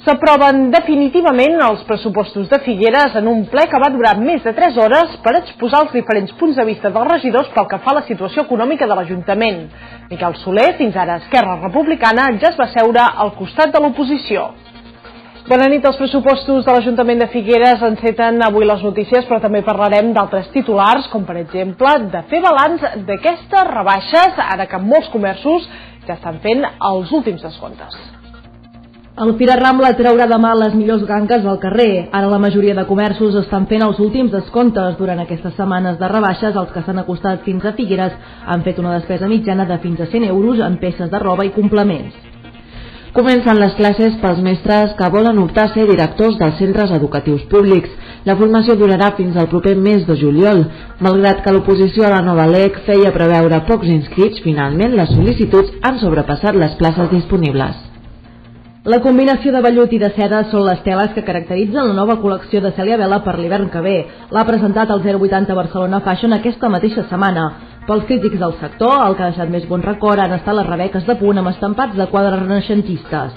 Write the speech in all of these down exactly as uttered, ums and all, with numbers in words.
S'aproven definitivament els pressupostos de Figueres en un ple que va durar més de tres hores per exposar els diferents punts de vista dels regidors pel que fa a la situació econòmica de l'Ajuntament. Miquel Soler, fins ara Esquerra Republicana, ja es va seure al costat de l'oposició. Bona nit. Els pressupostos de l'Ajuntament de Figueres enceten avui les notícies, però també parlarem d'altres titulars, com per exemple de fer balanç d'aquestes rebaixes, ara que molts comerços ja estan fent els últims descomptes. El Fira Rambla traurà demà les millors gangues al carrer. Ara la majoria de comerços estan fent els últims descomptes. Durant aquestes setmanes de rebaixes, els que s'han acostat fins a Figueres han fet una despesa mitjana de fins a cent euros en peces de roba i complements. Comencen les classes pels mestres que volen optar a ser directors dels centres educatius públics. La formació durarà fins al proper mes de juliol. Malgrat que l'oposició a la nova L E C feia preveure pocs inscrits, finalment les sol·licituds han sobrepassat les places disponibles. La combinació de vellut i de seda són les teles que caracteritzen la nova col·lecció de Cèlia Vela per l'hivern que ve. L'ha presentat el zero vuitanta Barcelona Fashion aquesta mateixa setmana. Pels crítics del sector, el que ha deixat més bon record han estat les rebeques de punt amb estampats de quadres renaixentistes.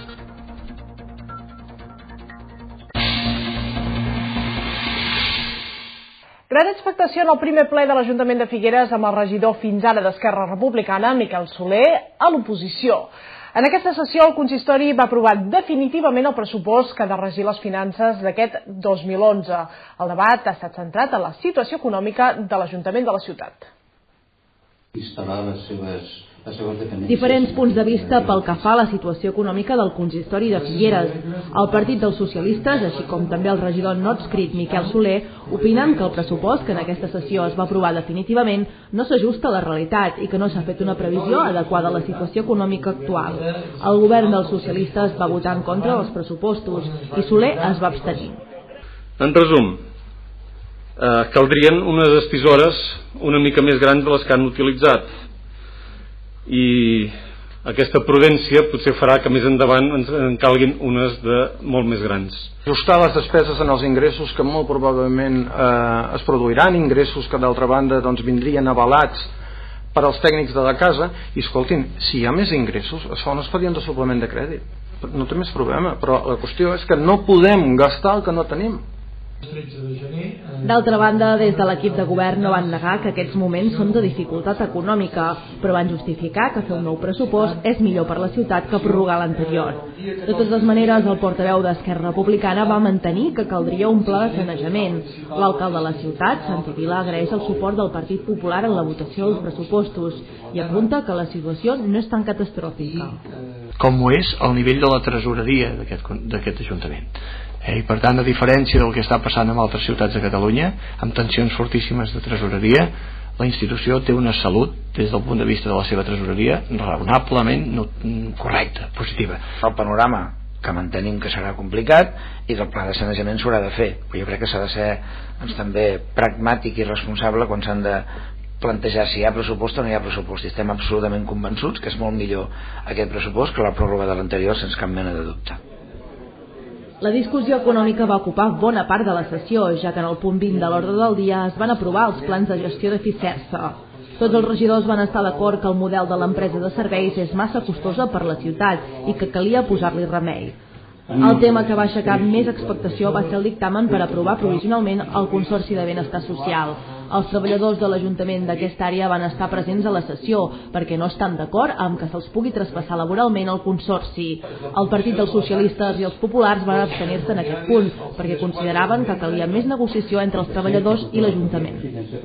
Gran expectació en el primer ple de l'Ajuntament de Figueres amb el regidor fins ara d'Esquerra Republicana, Miquel Soler, a l'oposició. En aquesta sessió el consistori va aprovar definitivament el pressupost que ha de regir les finances d'aquest dos mil onze. El debat ha estat centrat en la situació econòmica de l'Ajuntament de la ciutat. Instal·lar les seves, les seves dependències. Diferents punts de vista pel que fa a la situació econòmica del consistori de Figueres. El Partit dels Socialistes, així com també el regidor no adscrit Miquel Soler, opinen que el pressupost que en aquesta sessió es va aprovar definitivament no s'ajusta a la realitat i que no s'ha fet una previsió adequada a la situació econòmica actual. El govern dels socialistes va votar en contra dels pressupostos i Soler es va abstenir. En resum, eh, caldrien unes estisores una mica més grans de les que han utilitzat, i aquesta prudència potser farà que més endavant ens en calguin unes de molt més grans. Ajustar les despeses en els ingressos que molt probablement eh, es produiran, ingressos que d'altra banda doncs, vindrien avalats per als tècnics de la casa, i escoltin, si hi ha més ingressos es fa un expedient de suplement de crèdit, no té més problema, però la qüestió és que no podem gastar el que no tenim. D'altra banda, des de l'equip de govern no van negar que aquests moments són de dificultat econòmica, però van justificar que fer un nou pressupost és millor per la ciutat que prorrogar l'anterior. De totes les maneres, el portaveu d'Esquerra Republicana va mantenir que caldria un pla de sanejament. L'alcalde de la ciutat, Santi Vila, agraeix el suport del Partit Popular en la votació dels pressupostos i apunta que la situació no és tan catastròfica. Com ho és el nivell de la tresoreria d'aquest Ajuntament. Eh, I per tant, a diferència del que està passant en altres ciutats de Catalunya, amb tensions fortíssimes de tresoreria, la institució té una salut, des del punt de vista de la seva tresoreria, raonablement no, correcta, positiva. El panorama que mantenim que serà complicat i que el pla de sanejament s'haurà de fer, però jo crec que s'ha de ser doncs, també pragmàtic i responsable quan s'han de plantejar si hi ha pressupost o no hi ha pressupost, i estem absolutament convençuts que és molt millor aquest pressupost que la pròrroga de l'anterior, sense cap mena de dubte. La discussió econòmica va ocupar bona part de la sessió, ja que en el punt vint de l'ordre del dia es van aprovar els plans de gestió de Fisersa. Tots els regidors van estar d'acord que el model de l'empresa de serveis és massa costosa per la ciutat i que calia posar-li remei. El tema que va aixecar més expectació va ser el dictamen per aprovar provisionalment el Consorci de Benestar Social. Els treballadors de l'Ajuntament d'aquesta àrea van estar presents a la sessió perquè no estan d'acord amb que se'ls pugui traspassar laboralment el Consorci. El Partit dels Socialistes i els Populars van abstenir-se en aquest punt perquè consideraven que calia més negociació entre els treballadors i l'Ajuntament.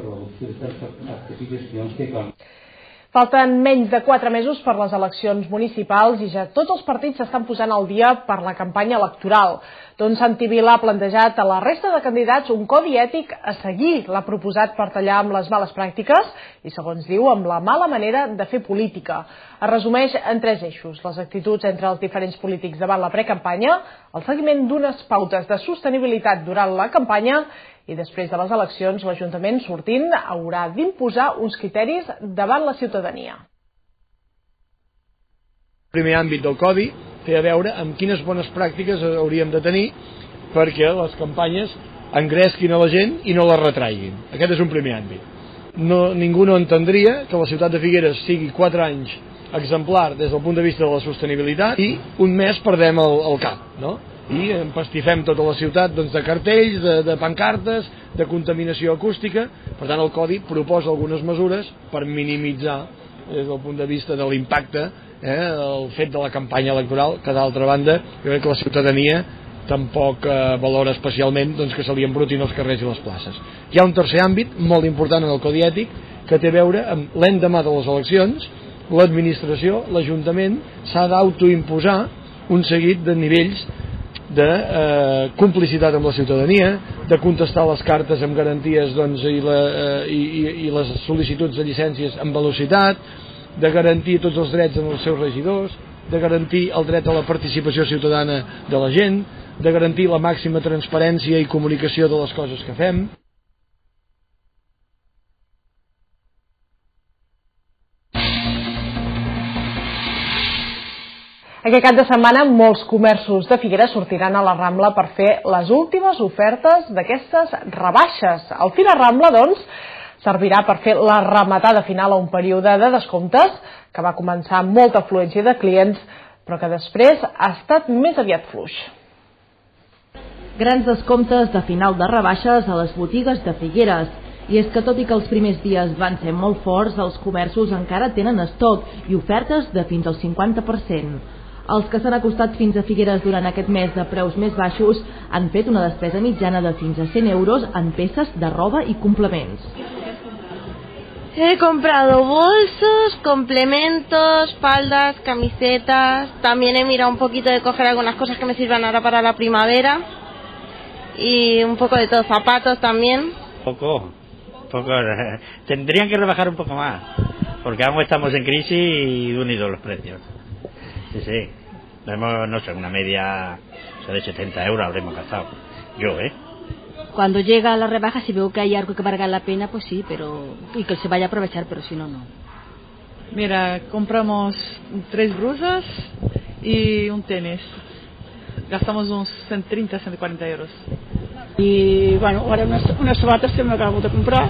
Falten menys de quatre mesos per les eleccions municipals i ja tots els partits s'estan posant al dia per la campanya electoral. Doncs Santi Vila ha plantejat a la resta de candidats un codi ètic a seguir. L'ha proposat per tallar amb les males pràctiques i, segons diu, amb la mala manera de fer política. Es resumeix en tres eixos: les actituds entre els diferents polítics davant la precampanya, el seguiment d'unes pautes de sostenibilitat durant la campanya i després de les eleccions l'Ajuntament sortint haurà d'imposar uns criteris davant la ciutadania. El primer àmbit del Codi té a veure amb quines bones pràctiques hauríem de tenir perquè les campanyes engresquin a la gent i no la retraiguin. Aquest és un primer àmbit. No, ningú no entendria que la ciutat de Figueres sigui quatre anys exemplar des del punt de vista de la sostenibilitat i un mes perdem el, el cap, no? i empastifem tota la ciutat doncs, de cartells, de, de pancartes, de contaminació acústica. Per tant, el Codi proposa algunes mesures per minimitzar des del punt de vista de l'impacte eh, el fet de la campanya electoral, que d'altra banda jo crec que la ciutadania tampoc eh, valora especialment doncs, que se li embrutin els carrers i les places. Hi ha un tercer àmbit molt important en el Codi Ètic que té a veure amb l'endemà de les eleccions. L'administració, l'Ajuntament, s'ha d'autoimposar un seguit de nivells de eh, complicitat amb la ciutadania, de contestar les cartes amb garanties doncs, i, la, eh, i, i les sol·licituds de llicències amb velocitat, de garantir tots els drets en els seus regidors, de garantir el dret a la participació ciutadana de la gent, de garantir la màxima transparència i comunicació de les coses que fem. Aquest cap de setmana molts comerços de Figueres sortiran a la Rambla per fer les últimes ofertes d'aquestes rebaixes. El Fira Rambla, doncs, servirà per fer la rematada final a un període de descomptes que va començar amb molta afluència de clients, però que després ha estat més aviat fluix. Grans descomptes de final de rebaixes a les botigues de Figueres. I és que tot i que els primers dies van ser molt forts, els comerços encara tenen estoc i ofertes de fins al cinquanta per cent. Els que s'han acostat fins a Figueres durant aquest mes de preus més baixos han fet una despesa mitjana de fins a cent euros en peces de roba i complements. He comprado bolsos, complementos, faldas, camisetas. También he mirado un poquito de coger algunas cosas que me sirvan ahora para la primavera. Y un poco de todo, zapatos también. Poco, poco. Tendrían que rebajar un poco más, porque aún estamos en crisis y unidos los precios. Sí, sí. Hemos, no sé, una media o sea, de setenta euros habremos gastado. Yo, ¿eh? Cuando llega la rebaja, si veo que hay algo que valga la pena, pues sí, pero y que se vaya a aprovechar, pero si no, no. Mira, compramos tres blusas y un tenis. Gastamos uns ciento treinta, ciento cuarenta euros. I, bueno, ara unes, unes sabates que m'acabo de comprar.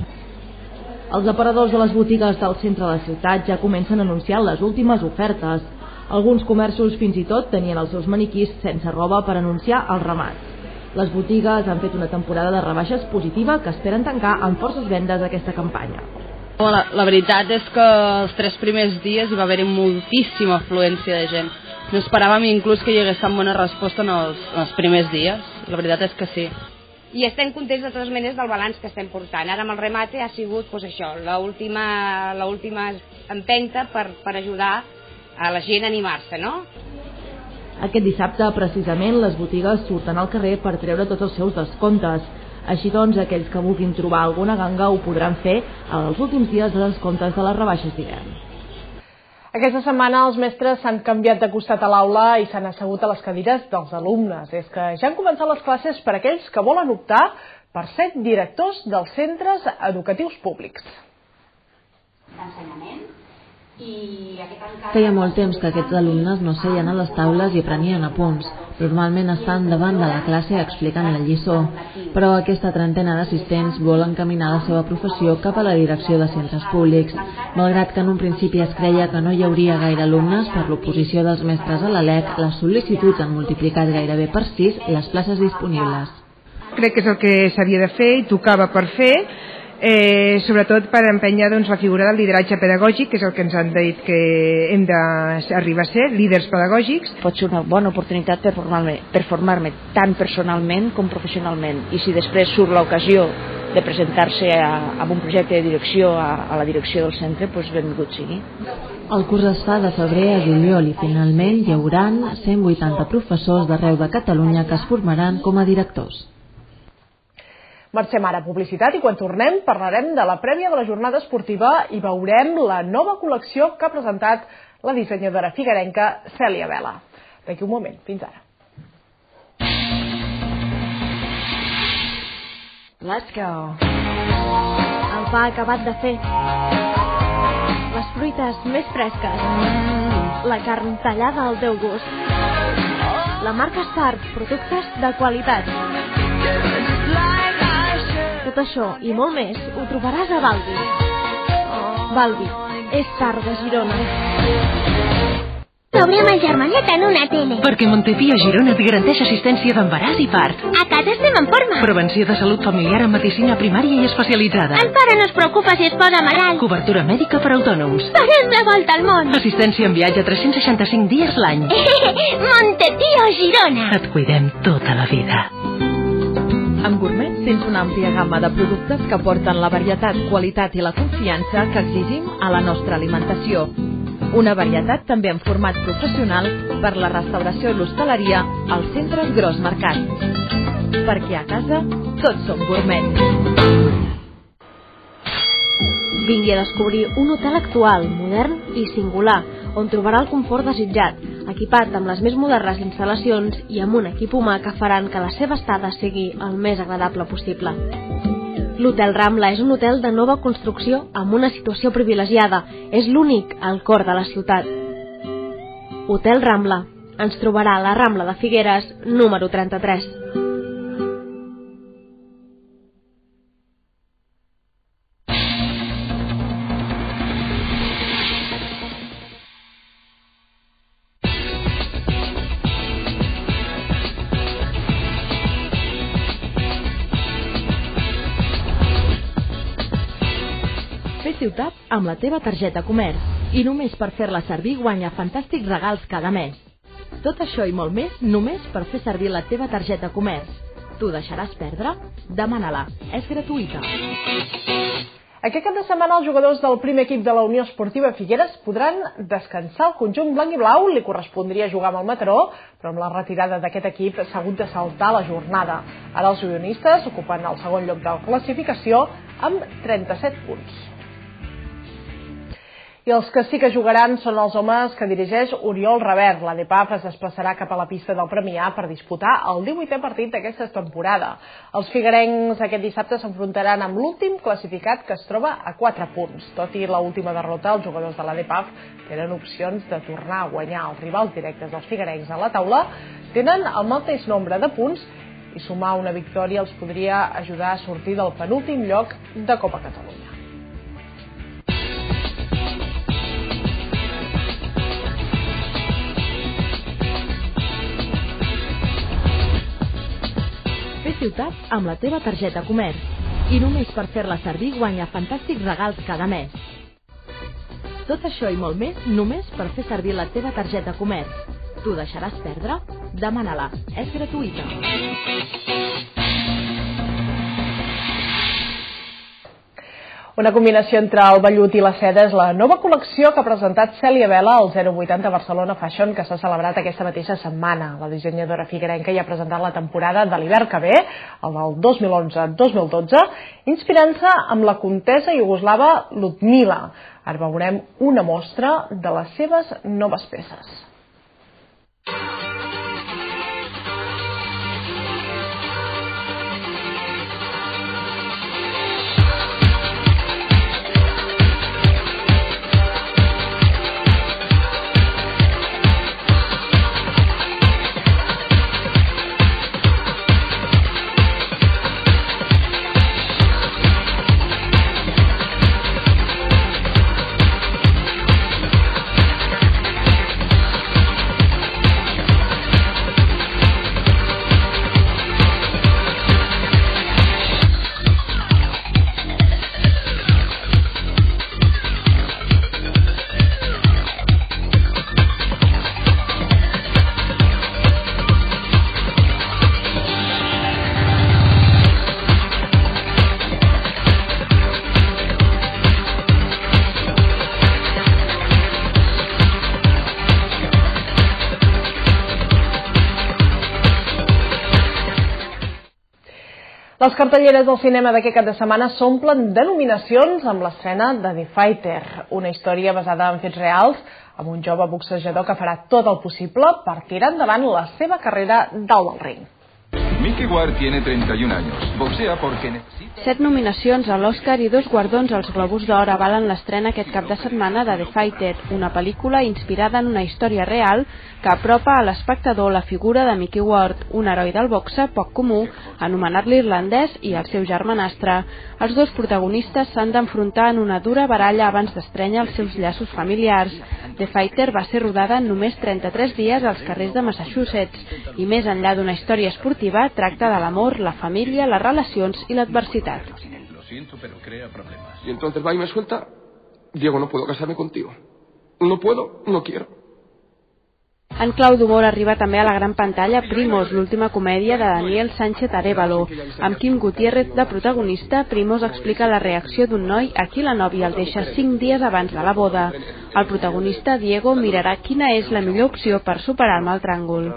Els aparadors de les botigues del centre de la ciutat ja comencen a anunciar les últimes ofertes. Alguns comerços fins i tot tenien els seus maniquís sense roba per anunciar els ramats. Les botigues han fet una temporada de rebaixes positiva que esperen tancar amb forces vendes aquesta campanya. La, la veritat és que els tres primers dies hi va haver moltíssima afluència de gent. No esperàvem inclús que hi hagués tan bona resposta en els, en els primers dies. La veritat és que sí. I estem contents de totes maneres del balanç que estem portant. Ara amb el remate ha sigut pues, això, l'última l'última empenta per, per ajudar a la gent a animar-se, no? Aquest dissabte, precisament, les botigues surten al carrer per treure tots els seus descomptes. Així doncs, aquells que vulguin trobar alguna ganga ho podran fer els últims dies de descomptes de les rebaixes d'hivern. Aquesta setmana els mestres s'han canviat de costat a l'aula i s'han assegut a les cadires dels alumnes. És que ja han començat les classes per a aquells que volen optar per ser directors dels centres educatius públics. Feia molt temps que aquests alumnes no seien a les taules i prenien apunts. Normalment estan davant de la classe explicant la lliçó, però aquesta trentena d'assistents vol encaminar la seva professió cap a la direcció de centres públics. Malgrat que en un principi es creia que no hi hauria gaire alumnes per l'oposició dels mestres a la L E C, les sol·licituds han multiplicat gairebé per sis les places disponibles. Crec que és el que s'havia de fer i tocava per fer, Eh, sobretot per empènyer doncs, la figura del lideratge pedagògic, que és el que ens han dit que hem d'arribar a ser, líders pedagògics. Pot ser una bona oportunitat per formar-me per formar-me tant personalment com professionalment, i si després surt l'ocasió de presentar-se a, a un projecte de direcció a, a la direcció del centre, doncs benvingut sigui. El curs es fa de febrer a juliol i finalment hi haurà cent vuitanta professors d'arreu de Catalunya que es formaran com a directors. Marxem ara a publicitat i quan tornem parlarem de la prèvia de la jornada esportiva i veurem la nova col·lecció que ha presentat la dissenyadora figuerenca Cèlia Vela. D'aquí un moment, fins ara. Let's go. El pa acabat de fer. Les fruites més fresques. La carn tallada al teu gust. La marca Stark, productes de qualitat. Tot això i molt més ho trobaràs a Balbi. Balbi, és Stark de Girona. sobre amb el germanet en una tele. Perquè Montepí a Girona et garanteix assistència d'embaràs i part. A casa estem en forma. Prevenció de salut familiar amb medicina primària i especialitzada. El pare no es preocupa si es posa malalt. Cobertura mèdica per autònoms. Farem la volta al món. Assistència en viatge tres-cents seixanta-cinc dies l'any. Montepí a Girona. Et cuidem tota la vida. Amb Gourmet tens una àmplia gamma de productes que porten la varietat, qualitat i la confiança que exigim a la nostra alimentació. Una varietat també en format professional per la restauració i l'hostaleria als centres Gros Mercat. Perquè a casa tots som gourmet. Vingui a descobrir un hotel actual, modern i singular, on trobarà el confort desitjat, equipat amb les més modernes instal·lacions i amb un equip humà que faran que la seva estada sigui el més agradable possible. L'Hotel Rambla és un hotel de nova construcció amb una situació privilegiada. És l'únic al cor de la ciutat. Hotel Rambla. Ens trobarà a la Rambla de Figueres, número trenta-tres. Ciutat amb la teva targeta comerç i només per fer-la servir guanya fantàstics regals cada mes. Tot això i molt més només per fer servir la teva targeta comerç. T'ho deixaràs perdre? Demana-la, és gratuïta. Aquest cap de setmana els jugadors del primer equip de la Unió Esportiva Figueres podran descansar. El conjunt blanc i blau li correspondria jugar amb el Mataró, però amb la retirada d'aquest equip s'ha hagut de saltar la jornada. Ara els unionistes ocupen el segon lloc de la classificació amb trenta-set punts. I els que sí que jugaran són els homes que dirigeix Oriol Revert. La D P A F es desplaçarà cap a la pista del Premià per disputar el divuitè partit d'aquesta temporada. Els figuerencs aquest dissabte s'enfrontaran amb l'últim classificat, que es troba a quatre punts. Tot i l'última derrota, els jugadors de la D P A F tenen opcions de tornar a guanyar. Els rivals directes dels figuerencs a la taula tenen el mateix nombre de punts i sumar una victòria els podria ajudar a sortir del penúltim lloc de Copa Catalunya. Ciutat amb la teva targeta comerç i només per fer-la servir guanya fantàstics regals cada mes. Tot això i molt més només per fer servir la teva targeta comerç. T'ho deixaràs perdre? Demana-la, és gratuïta. Una combinació entre el vellut i la seda és la nova col·lecció que ha presentat Cèlia Vela al zero vuitanta Barcelona Fashion, que s'ha celebrat aquesta mateixa setmana. La dissenyadora figuerenca ja ha presentat la temporada de l'hivern que ve, el del dos mil onze dos mil dotze, inspirant-se amb la comtessa iugoslava Ludmila. Ara veurem una mostra de les seves noves peces. Les cartelleres del cinema d'aquest cap de setmana s'omplen de nominacions amb l'estrena de The Fighter, una història basada en fets reals, amb un jove boxejador que farà tot el possible per tirar endavant la seva carrera dalt del ring. Mickey Ward tiene treinta y un años. Boxea porque necesita... Set nominacions a l'Oscar i dos guardons als Globus d'Or avalen l'estrena aquest cap de setmana de The Fighter, una pel·lícula inspirada en una història real que apropa a l'espectador la figura de Mickey Ward, un heroi del boxe poc comú, anomenat l'irlandès, i el seu germanastre. Els dos protagonistes s'han d'enfrontar en una dura baralla abans d'estrènyer els seus llaços familiars. The Fighter va ser rodada en només trenta-tres dies als carrers de Massachusetts i, més enllà d'una història esportiva, tracta de l'amor, la família, les relacions i l'adversitat. Lo siento, pero crea problemas. Y entonces va y me suelta: Diego, no puedo casarme contigo. No puedo, no quiero. En clau d'humor arriba també a la gran pantalla Primos, l'última comèdia de Daniel Sánchez Arévalo. Amb Quim Gutiérrez de protagonista, Primos explica la reacció d'un noi a qui la nòvia el deixa cinc dies abans de la boda. El protagonista, Diego, mirarà quina és la millor opció per superar el mal tràngol.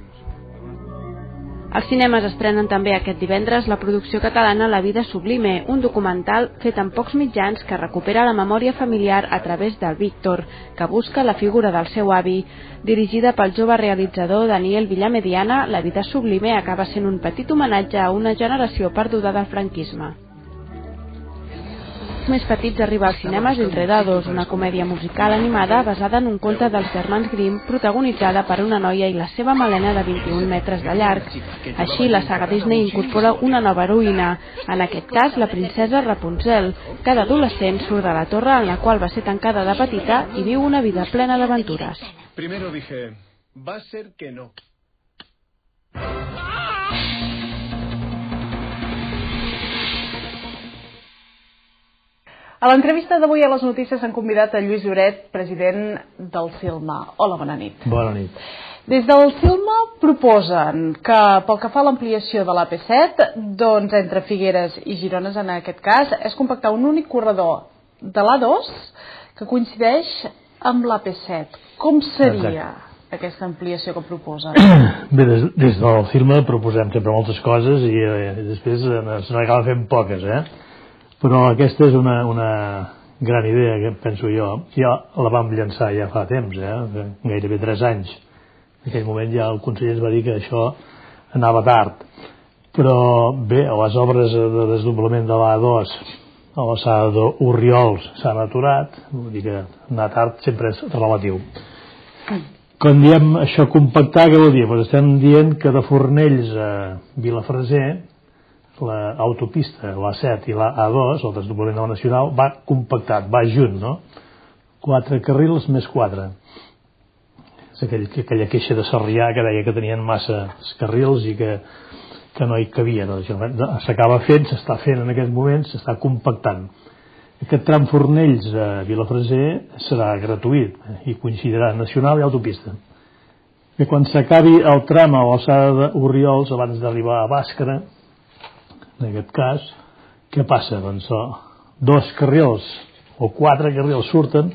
Als cinemes estrenen també aquest divendres la producció catalana La vida sublime, un documental fet amb pocs mitjans que recupera la memòria familiar a través del Víctor, que busca la figura del seu avi. Dirigida pel jove realitzador Daniel Villamediana, La vida sublime acaba sent un petit homenatge a una generació perduda del franquisme. Més petits arriba als cinemes Enredados, una comèdia musical animada basada en un conte dels germans Grimm, protagonitzada per una noia i la seva melena de vint-i-un metres de llarg. Així, la saga Disney incorpora una nova heroïna, en aquest cas la princesa Rapunzel. Cada adolescent surt de la torre en la qual va ser tancada de petita i viu una vida plena d'aventures. Primero dije, va a ser que no. A l'entrevista d'avui a les notícies han convidat a Lluís Lloret, president del CILMA. Hola, bona nit. Bona nit. Des del CILMA proposen que pel que fa a l'ampliació de l'A P set, doncs entre Figueres i Girones en aquest cas, és compactar un únic corredor de l'A dos que coincideix amb l'A P set. Com seria Exacte. aquesta ampliació que proposen? Bé, des, des del CILMA proposem sempre moltes coses i eh, després eh, se n'acaba fent poques, eh? Però aquesta és una, una gran idea, que penso jo. Ja la vam llançar ja fa temps, eh? Gairebé tres anys. En aquell moment ja el conseller ens va dir que això anava tard. Però bé, les obres de desdoblament de l'A dos a l'alçada d'Orriols s'han aturat, vull dir que anar tard sempre és relatiu. Quan diem això compactar, què vol dir? Pues estem dient que de Fornells a Vilafreser l'autopista, l'A set i l'A dos, el desdoblament de la Nacional, va compactat, va junt, no? Quatre carrils més quatre. És aquell, aquella queixa de Sarrià que deia que tenien massa carrils i que, que no hi cabia. No? S'acaba fent, s'està fent en aquest moment, s'està compactant. Aquest tram Fornells a Vilafreser serà gratuït i coincidirà Nacional i autopista. I quan s'acabi el tram a l'alçada d'Orriols, abans d'arribar a Bàscara, en aquest cas, què passa? Doncs dos carrils o quatre carrils surten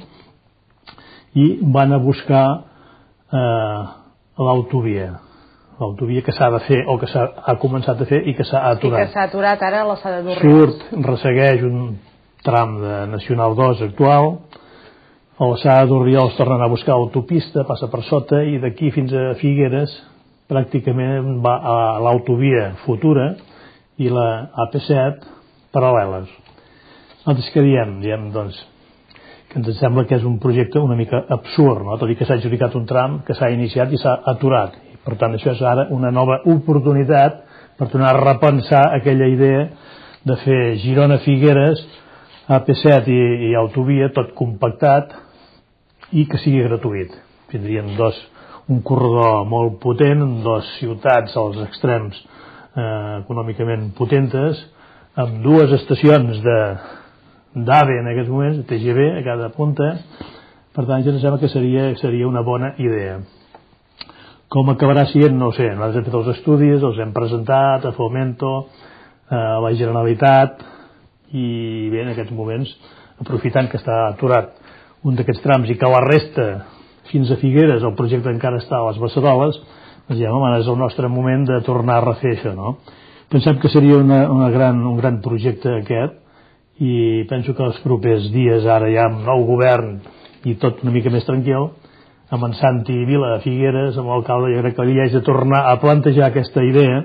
i van a buscar eh, l'autovia l'autovia que s'ha de fer o que s'ha començat a fer i que s'ha aturat. I que s'ha aturat ara a l'alçada d'Orriols. Surt, ressegueix un tram de Nacional dos actual, a l'alçada d'Orriols tornen a buscar l'autopista, passa per sota i d'aquí fins a Figueres pràcticament va a l'autovia futura i la A P set paral·leles. Nosaltres què diem? Diem, doncs, que ens sembla que és un projecte una mica absurd, no? Tot i que s'ha adjudicat un tram que s'ha iniciat i s'ha aturat. I, per tant, això és ara una nova oportunitat per tornar a repensar aquella idea de fer Girona-Figueres, A P set i, i autovia, tot compactat i que sigui gratuït. Tindríem dos, un corredor molt potent, dos ciutats als extrems Eh, econòmicament potentes, amb dues estacions d'AVE en aquests moments, de T G V a cada punta. Per tant, jo em sembla que seria, seria una bona idea. Com acabarà sent, no ho sé. Nosaltres hem fet els estudis, els hem presentat a Fomento, a la Generalitat, i bé, en aquests moments, aprofitant que està aturat un d'aquests trams i que la resta fins a Figueres, el projecte encara està a les Beceroles, doncs ja, home, és el nostre moment de tornar a refer això, no? Pensem que seria una, una gran, un gran projecte aquest i penso que els propers dies, ara ja amb nou govern i tot una mica més tranquil, amb en Santi Vila a Figueres, amb l'alcalde, jo crec que ell ha de tornar a plantejar aquesta idea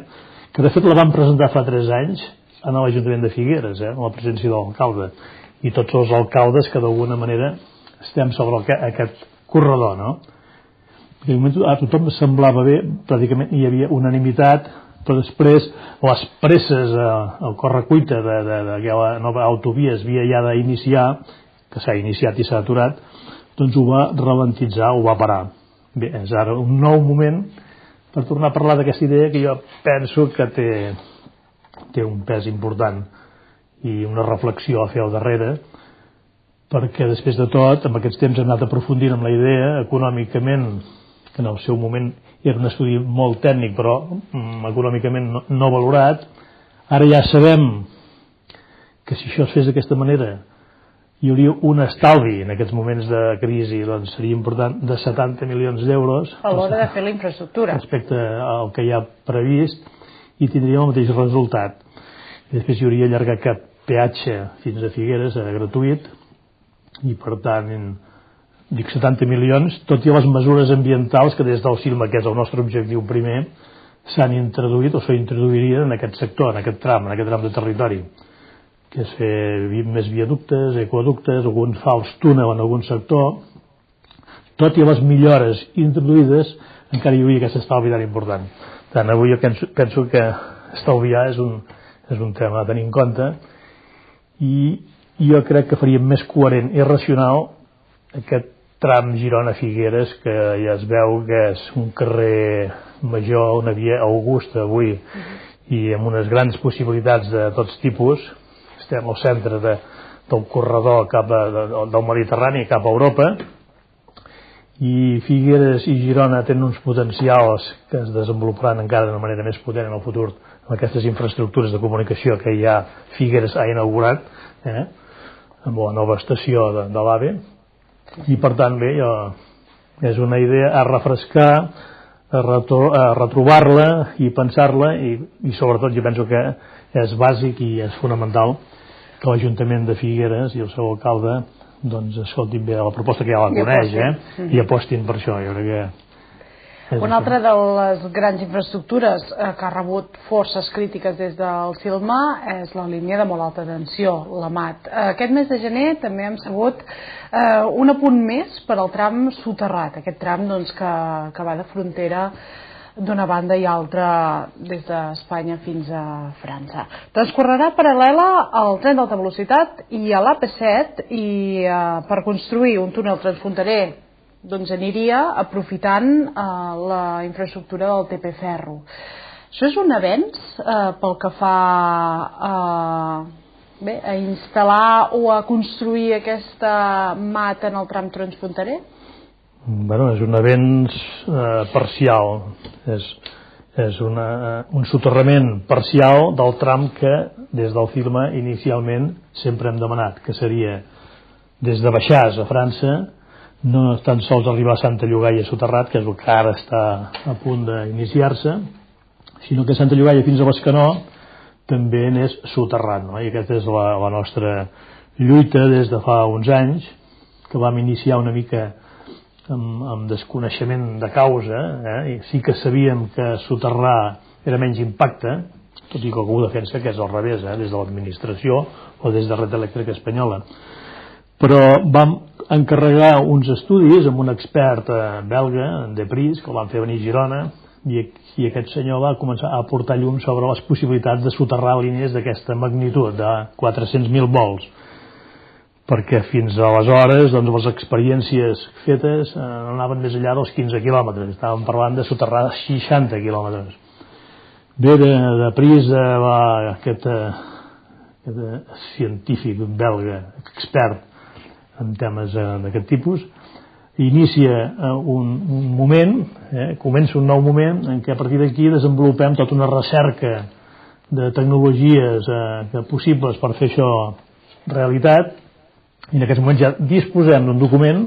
que de fet la vam presentar fa tres anys en l'Ajuntament de Figueres, eh, amb la presència de l'alcalde, i tots els alcaldes que d'alguna manera estem sobre aquest corredor, no? En aquell moment a tothom semblava bé, pràcticament hi havia unanimitat, però després les presses, el correcuita de, de, de que la nova autovia es havia ja d'iniciar, que s'ha iniciat i s'ha aturat, doncs ho va ralentitzar, ho va parar. Bé, és ara un nou moment per tornar a parlar d'aquesta idea que jo penso que té, té un pes important i una reflexió a fer al darrere, perquè després de tot, en aquests temps hem anat aprofundint amb la idea, econòmicament, que en el seu moment era un estudi molt tècnic, però mm, econòmicament no, no valorat. Ara ja sabem que si això es fes d'aquesta manera hi hauria un estalvi en aquests moments de crisi, doncs seria important, de setanta milions d'euros a l'hora de fer la infraestructura respecte al que hi ha previst, i tindríem el mateix resultat. I després hi hauria allargar aquest peatge fins a Figueres, eh, gratuït, i per tant dic setanta milions, tot i les mesures ambientals que des del CILMA, que és el nostre objectiu primer, s'han introduït o s'introduirien en aquest sector, en aquest tram, en aquest tram de territori, que és fer més viaductes, ecoductes, algun fals túnel en algun sector. Tot i les millores introduïdes, encara hi hauria aquest estalvi tan important. Tant avui jo penso, penso que estalviar és un, és un tema a tenir en compte, i jo crec que faríem més coherent i racional aquest tram Girona-Figueres, que ja es veu que és un carrer major, una via augusta avui, i amb unes grans possibilitats de tots tipus. Estem al centre de, del corredor cap a, de, del Mediterrani cap a Europa, i Figueres i Girona tenen uns potencials que es desenvoluparan encara d'una manera més potent en el futur amb aquestes infraestructures de comunicació que ja Figueres ha inaugurat, eh, amb la nova estació de, de l'AVE. I per tant, bé, jo, és una idea a refrescar, a, retro, a retrobar-la i pensar-la, i, i sobretot jo penso que és bàsic i és fonamental que l'Ajuntament de Figueres i el seu alcalde doncs escoltin bé la proposta, que ja la coneix, eh? I apostin per això. Jo crec que una altra de les grans infraestructures eh, que ha rebut forces crítiques des del CILMA és la línia de molt alta tensió, la MAT. Eh, aquest mes de gener també hem sabut eh, un apunt més per al tram soterrat, aquest tram doncs, que, que va de frontera d'una banda i altra des d'Espanya fins a França. Transcorrerà paral·lela al tren d'alta velocitat i a l'A P set, i eh, per construir un túnel transfronterer doncs aniria aprofitant eh, la infraestructura del T P Ferro. Això és un avenç eh, pel que fa a, bé, a instal·lar o a construir aquesta mat en el tram transfronterer? Bueno, és un avenç eh, parcial, és, és una, un soterrament parcial del tram que des del CILMA inicialment sempre hem demanat, que seria des de Baixàs a França, no tan sols arribar a Santa Llogaia soterrat, que és el que ara està a punt d'iniciar-se, sinó que Santa Llogaia fins a Bescanó també n'és soterrat, no? I aquesta és la, la nostra lluita des de fa uns anys, que vam iniciar una mica amb, amb desconeixement de causa, eh? I sí que sabíem que soterrar era menys impacte, tot i que algú defensa que és al revés, eh? Des de l'administració o des de Red Elèctrica Espanyola. Però vam encarregar uns estudis amb un expert eh, belga, de Pris, que el van fer venir a Girona, i, i aquest senyor va començar a aportar llum sobre les possibilitats de soterrar línies d'aquesta magnitud, de quatre-cents mil volts, perquè fins aleshores doncs, les experiències fetes eh, anaven més enllà dels quinze quilòmetres, estàvem parlant de soterrar seixanta quilòmetres. Bé, de, de Pris eh, va aquest, eh, aquest eh, científic belga, expert en temes eh, d'aquest tipus, inicia eh, un, un moment, eh, comença un nou moment en què a partir d'aquí desenvolupem tota una recerca de tecnologies eh, possibles per fer això realitat, i en aquest moment ja disposem d'un document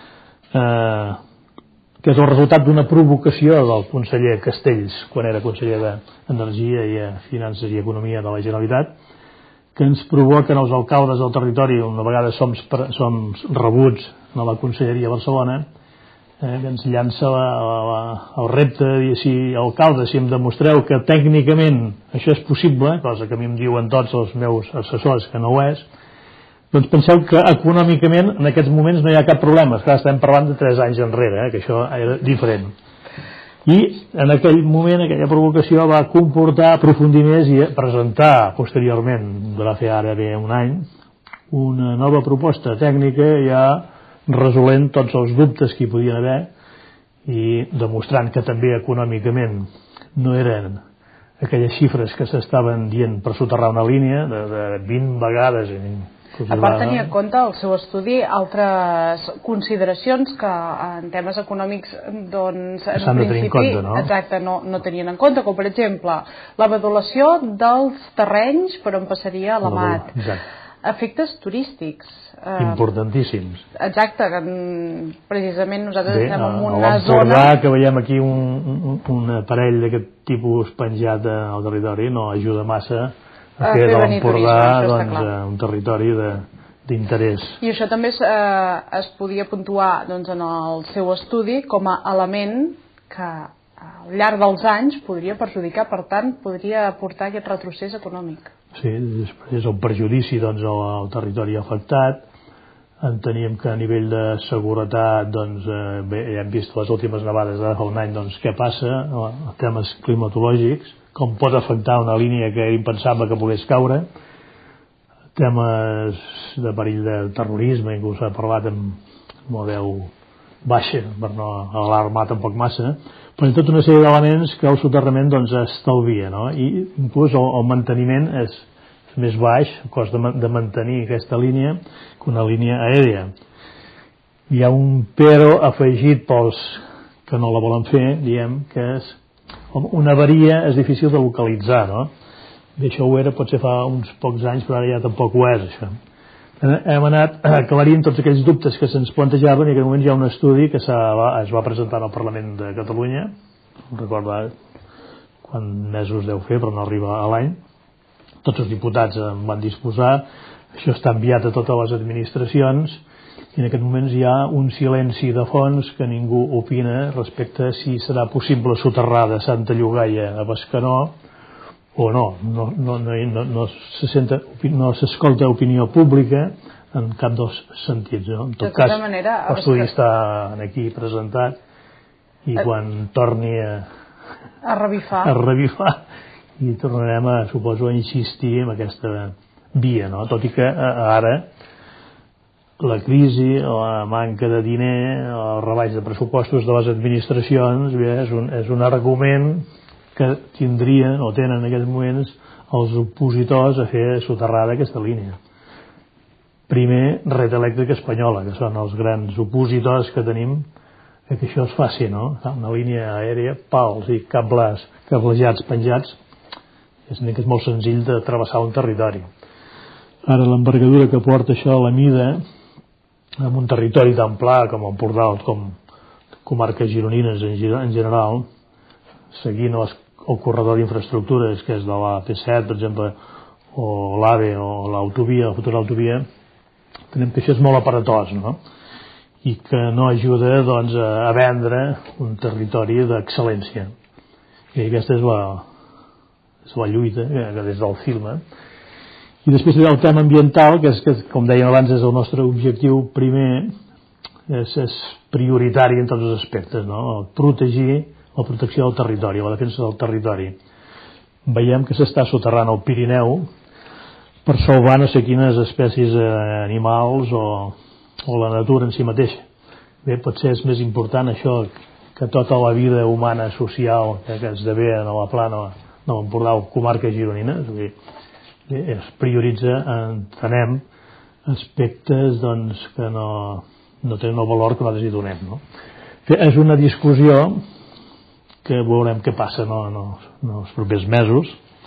eh, que és el resultat d'una provocació del conseller Castells, quan era conseller d'Energia i Finances i Economia de la Generalitat, que ens provoquen els alcaldes del territori, una vegada som, som rebuts a la Conselleria de Barcelona, eh, que ens llança la, la, el repte de dir, si alcalde, si em demostreu que tècnicament això és possible, cosa que a mi em diuen tots els meus assessors que no ho és, doncs penseu que econòmicament en aquests moments no hi ha cap problema. Esclar, estem parlant de tres anys enrere, eh, que això era diferent. I en aquell moment, aquella provocació va comportar aprofundir més i presentar posteriorment, va fer ara bé un any, una nova proposta tècnica ja resolent tots els dubtes que hi podien haver i demostrant que també econòmicament no eren aquelles xifres que s'estaven dient per soterrar una línia de, de vint vegades. A part, tenia en compte el seu estudi altres consideracions que en temes econòmics doncs, en s'han de tenir en compte, no? Exacte, no, no tenien en compte, com per exemple la modulació dels terrenys per on passaria la M A T. Exacte. Efectes turístics. Importantíssims. Exacte, que precisament nosaltres Bé, estem en una a zona... l'Empordà, que veiem aquí un, un, un aparell d'aquest tipus penjat al territori, no ajuda massa a fer de l'Empordà doncs, un territori d'interès. I això també es, eh, es podia puntuar doncs, en el seu estudi com a element que al llarg dels anys podria perjudicar, per tant, podria portar aquest retrocés econòmic. Sí, després el perjudici doncs, al territori afectat. Enteníem que a nivell de seguretat, doncs, eh, bé, ja hem vist les últimes nevades de fa un any, doncs, què passa, els temes climatològics, com pot afectar una línia que era impensable que pogués caure, temes de perill de terrorisme, inclús s'ha parlat amb una veu baixa, per no alarmar tampoc massa, però hi ha tota una sèrie d'elements que el soterrament doncs, estalvia, no? I inclús el, el manteniment és, és més baix, el cost de, de mantenir aquesta línia, que una línia aèria. Hi ha un però afegit pels que no la volen fer, diem, que és una avaria és difícil de localitzar, no? I això ho era potser fa uns pocs anys, però ara ja tampoc ho és, això. Hem anat aclarint tots aquells dubtes que se'ns plantejaven i en aquest moment hi ha un estudi que es va presentar al Parlament de Catalunya, no recordo quants mesos deu fer, però no arriba a l'any. Tots els diputats en van disposar, això està enviat a totes les administracions i en aquest moment hi ha un silenci de fons que ningú opina respecte a si serà possible soterrar de Santa Llogaia a Bescanó o no. No, no, no, no, no se senta, no s'escolta opinió pública en cap dels sentits, no? En tot cas, l'estudi està aquí presentat i quan torni a, a revifar a revifar i tornarem a, suposo, a insistir en aquesta via, no? Tot i que ara la crisi, la manca de diner, el rebaix de pressupostos de les administracions bé, és, un, és un argument que tindrien o tenen en aquests moments els opositors a fer soterrada aquesta línia. Primer, Red Elèctrica Espanyola, que són els grans opositors que tenim que això es faci, no? Una línia aèria, pals i cables cablejats penjats, és que és molt senzill de travessar un territori. Ara, l'envergadura que porta això a la mida, en un territori tan pla com Empordà, com comarques gironines en general, seguint les, el corredor d'infraestructures que és de la P set, per exemple, o l'AVE o l'autovia, la futura autovia, tenim que això és molt aparatós, no? I que no ajuda doncs, a vendre un territori d'excel·lència. I aquesta és la, és la lluita que, que des del film. I després hi ha el tema ambiental, que, és, que com dèiem abans és el nostre objectiu primer, és, és prioritari en tots els aspectes, no? Protegir la protecció del territori, la defensa del territori. Veiem que s'està soterrant el Pirineu per salvar no sé quines espècies animals o, o la natura en si mateixa. Bé, potser és més important això que tota la vida humana social que, que esdevé en la plana de l'Empordà o comarques gironines, és a dir, es prioritza, entenem, aspectes doncs, que no, no tenen el valor que nosaltres hi donem. No? És una discussió que veurem què passa no, no, no els propers mesos.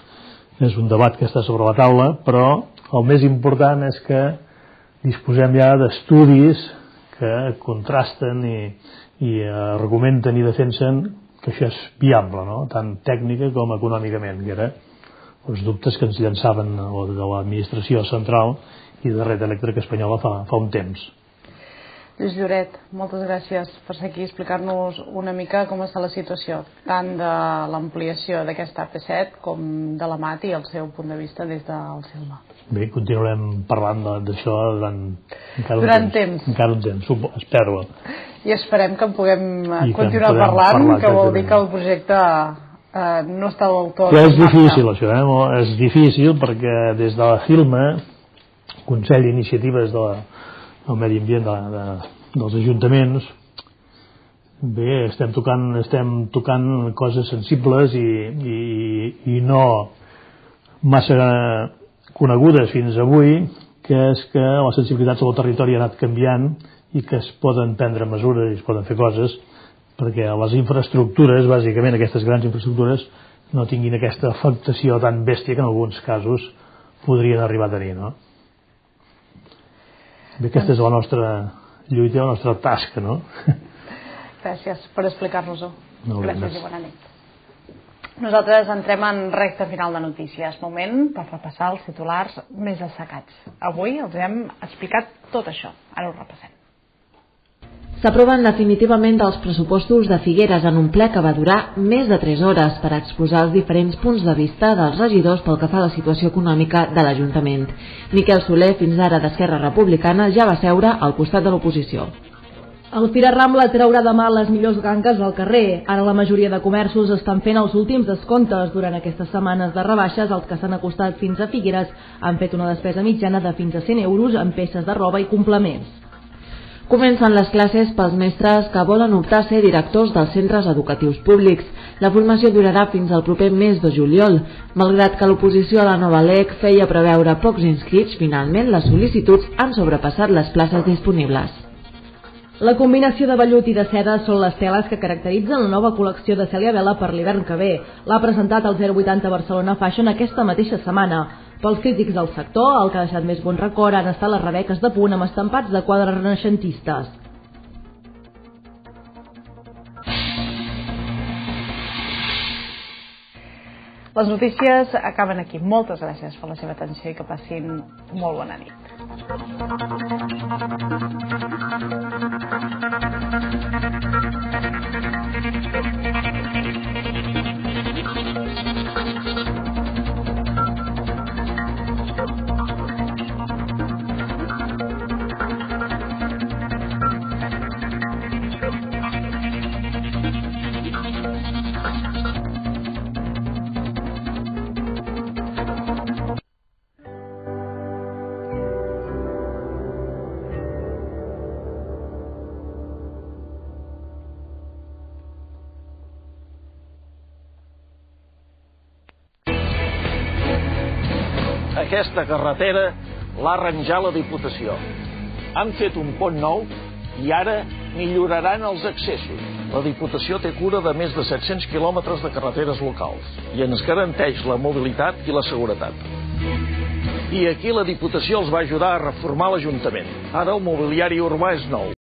És un debat que està sobre la taula, però el més important és que disposem ja d'estudis que contrasten i, i argumenten i defensen que això és viable, no? Tant tècnica com econòmicament, que era els dubtes que ens llançaven de l'administració central i de Red Elèctrica Espanyola fa, fa un temps. Lluís Lloret, moltes gràcies per ser aquí i explicar-nos una mica com està la situació, tant de l'ampliació d'aquesta A P set com de la Mat i el seu punt de vista des del Silva. Bé, continuarem parlant d'això durant, encara durant un temps. temps. Encara un temps, espero. I esperem que en puguem I continuar que parlant, parlar, que vol dir que el projecte eh, no està del tot... Però és difícil això, eh? És difícil perquè des de la Filma, Consell d'Iniciatives de la el medi ambient de, de, dels ajuntaments, bé, estem tocant, estem tocant coses sensibles i, i, i no massa conegudes fins avui, que és que la sensibilitat sobre el territori ha anat canviant i que es poden prendre mesures i es poden fer coses perquè les infraestructures, bàsicament aquestes grans infraestructures, no tinguin aquesta afectació tan bèstia que en alguns casos podrien arribar a tenir, no? Bé, aquesta és la nostra lluita, la nostra tasca, no? Gràcies per explicar-nos-ho. No, gràcies i bona nit. Nosaltres entrem en recta final de notícies. Moment per repassar els titulars més destacats. Avui els hem explicat tot això. Ara ho repassem. S'aproven definitivament els pressupostos de Figueres en un ple que va durar més de tres hores per exposar els diferents punts de vista dels regidors pel que fa a la situació econòmica de l'Ajuntament. Miquel Soler, fins ara d'Esquerra Republicana, ja va seure al costat de l'oposició. El Fira Rambla traurà demà les millors gangues al carrer. Ara la majoria de comerços estan fent els últims descomptes. Durant aquestes setmanes de rebaixes, els que s'han acostat fins a Figueres han fet una despesa mitjana de fins a cent euros en peces de roba i complements. Comencen les classes pels mestres que volen optar a ser directors dels centres educatius públics. La formació durarà fins al proper mes de juliol. Malgrat que l'oposició a la nova L E C feia preveure pocs inscrits, finalment les sol·licituds han sobrepassat les places disponibles. La combinació de vellut i de seda són les teles que caracteritzen la nova col·lecció de Cèlia Vela per l'hivern que ve. L'ha presentat el zero vuitanta Barcelona Fashion aquesta mateixa setmana. Pels crítics del sector, el que ha deixat més bon record han estat les rebeques de punt amb estampats de quadres renaixentistes. Les notícies acaben aquí. Moltes gràcies per la seva atenció i que passin molt bona nit. Aquesta carretera l'ha arranjat la Diputació. Han fet un pont nou i ara milloraran els accessos. La Diputació té cura de més de set-cents quilòmetres de carreteres locals i ens garanteix la mobilitat i la seguretat. I aquí la Diputació els va ajudar a reformar l'Ajuntament. Ara el mobiliari urbà és nou.